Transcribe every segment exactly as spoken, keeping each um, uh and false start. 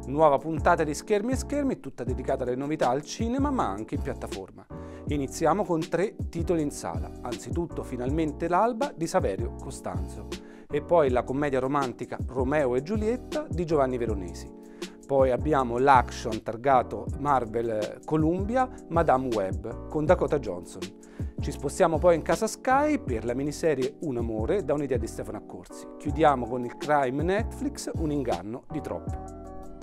Nuova puntata di Schermi e Schermi, tutta dedicata alle novità al cinema ma anche in piattaforma. Iniziamo con tre titoli in sala. Anzitutto Finalmente l'alba di Saverio Costanzo e poi la commedia romantica Romeo e Giulietta di Giovanni Veronesi. Poi abbiamo l'action targato Marvel Columbia Madame Web con Dakota Johnson. Ci spostiamo poi in casa Sky per la miniserie Un amore da un'idea di Stefano Accorsi. Chiudiamo con il crime Netflix Un inganno di troppo.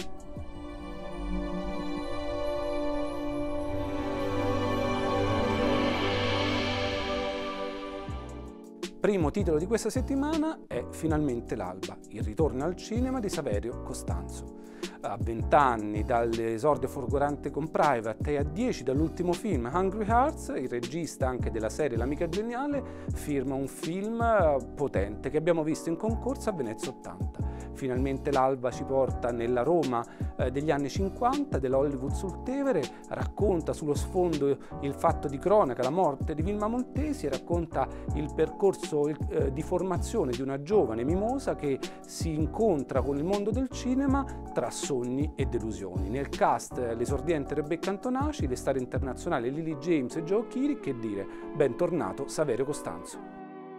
Primo titolo di questa settimana è Finalmente l'alba, il ritorno al cinema di Saverio Costanzo. A vent'anni dall'esordio folgorante con Private e a dieci dall'ultimo film Hungry Hearts, il regista anche della serie L'amica geniale firma un film potente che abbiamo visto in concorso a Venezia ottanta. Finalmente l'alba ci porta nella Roma eh, degli anni cinquanta, della Hollywood sul Tevere, racconta sullo sfondo il fatto di cronaca, la morte di Vilma Montesi, e racconta il percorso eh, di formazione di una giovane mimosa che si incontra con il mondo del cinema tra sogni e delusioni. Nel cast l'esordiente Rebecca Antonaci, le star internazionali Lily James e Joe Keery, che dire, bentornato Saverio Costanzo.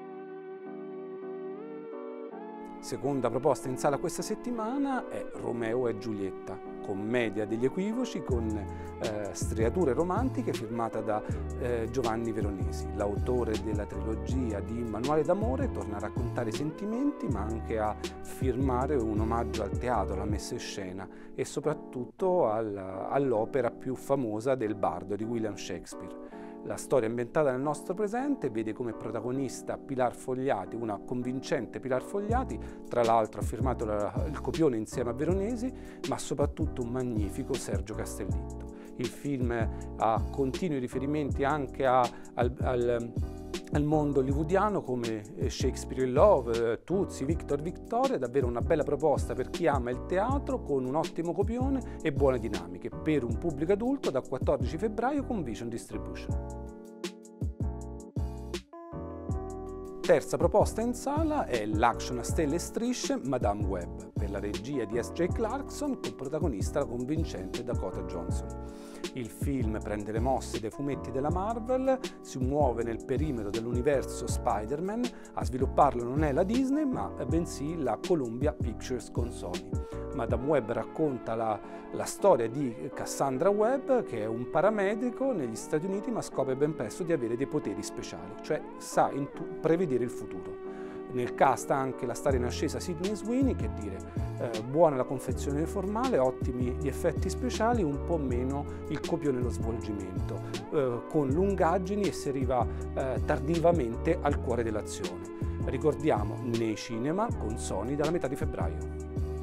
Seconda proposta in sala questa settimana è Romeo e Giulietta, commedia degli equivoci con eh, striature romantiche, firmata da eh, Giovanni Veronesi. L'autore della trilogia di Manuale d'amore torna a raccontare i sentimenti ma anche a firmare un omaggio al teatro, alla messa in scena e soprattutto al, all'opera più famosa del bardo di William Shakespeare. La storia ambientata nel nostro presente vede come protagonista Pilar Fogliati, una convincente Pilar Fogliati, tra l'altro ha firmato la, il copione insieme a Veronesi, ma soprattutto un magnifico Sergio Castellitto. Il film ha continui riferimenti anche a, al, al, al mondo hollywoodiano come Shakespeare in Love, Tuzzi, Victor Victoria, davvero una bella proposta per chi ama il teatro con un ottimo copione e buone dinamiche, per un pubblico adulto da quattordici febbraio con Vision Distribution. Terza proposta in sala è l'action a stelle e strisce Madame Web, per la regia di S J Clarkson con protagonista la convincente Dakota Johnson. Il film prende le mosse dai fumetti della Marvel, si muove nel perimetro dell'universo Spider-Man, a svilupparlo non è la Disney ma bensì la Columbia Pictures con Sony. Madame Web racconta la, la storia di Cassandra Webb, che è un paramedico negli Stati Uniti ma scopre ben presto di avere dei poteri speciali, cioè sa prevedere il futuro. Nel cast anche la star in ascesa Sydney Sweeney, che dire, eh, buona la confezione formale, ottimi gli effetti speciali, un po' meno il copione e lo svolgimento, eh, con lungaggini e si arriva eh, tardivamente al cuore dell'azione. Ricordiamo nei cinema con Sony dalla metà di febbraio.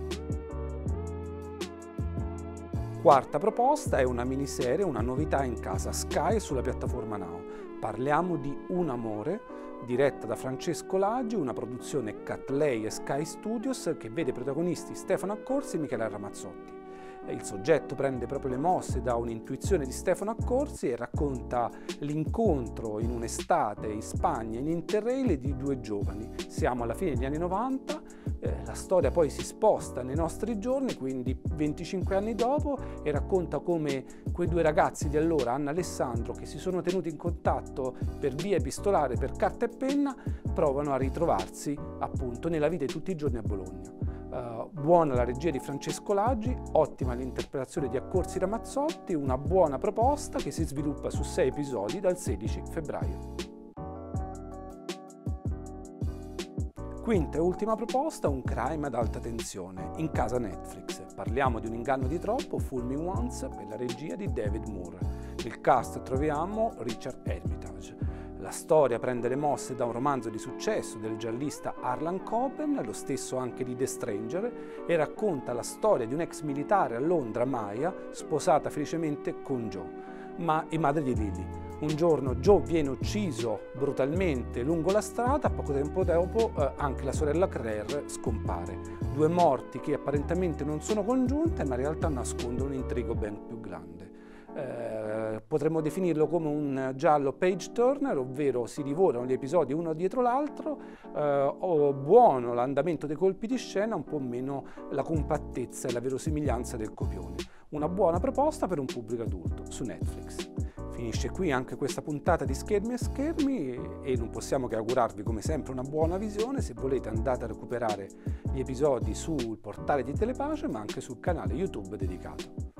Quarta proposta è una miniserie, una novità in casa Sky sulla piattaforma Now. Parliamo di Un amore, diretta da Francesco Laggi, una produzione Catley e Sky Studios che vede protagonisti Stefano Accorsi e Michela Ramazzotti. Il soggetto prende proprio le mosse da un'intuizione di Stefano Accorsi e racconta l'incontro in un'estate in Spagna in Interrail di due giovani. Siamo alla fine degli anni novanta, eh, la storia poi si sposta nei nostri giorni, quindi venticinque anni dopo, e racconta come quei due ragazzi di allora, Anna e Alessandro, che si sono tenuti in contatto per via epistolare, per carta e penna, provano a ritrovarsi appunto nella vita di tutti i giorni a Bologna. Uh, buona la regia di Francesco Laggi, ottima l'interpretazione di Accorsi Ramazzotti, una buona proposta che si sviluppa su sei episodi dal sedici febbraio. Quinta e ultima proposta, un crime ad alta tensione, in casa Netflix. Parliamo di Un inganno di troppo, Fool Me Once, per la regia di David Moore. Nel cast troviamo Richard Armitage. La storia prende le mosse da un romanzo di successo del giallista Harlan Coben, lo stesso anche di The Stranger, e racconta la storia di un ex militare a Londra, Maya, sposata felicemente con Joe, ma e madre di Lily. Un giorno Joe viene ucciso brutalmente lungo la strada, poco tempo dopo eh, anche la sorella Claire scompare. Due morti che apparentemente non sono congiunte, ma in realtà nascondono un intrigo ben più grande. Eh, potremmo definirlo come un giallo page turner, ovvero si divorano gli episodi uno dietro l'altro, eh, o buono l'andamento dei colpi di scena, un po' meno la compattezza e la verosimiglianza del copione. Una buona proposta per un pubblico adulto su Netflix. Finisce qui anche questa puntata di Schermi e Schermi e non possiamo che augurarvi come sempre una buona visione. Se volete andate a recuperare gli episodi sul portale di Telepace ma anche sul canale YouTube dedicato.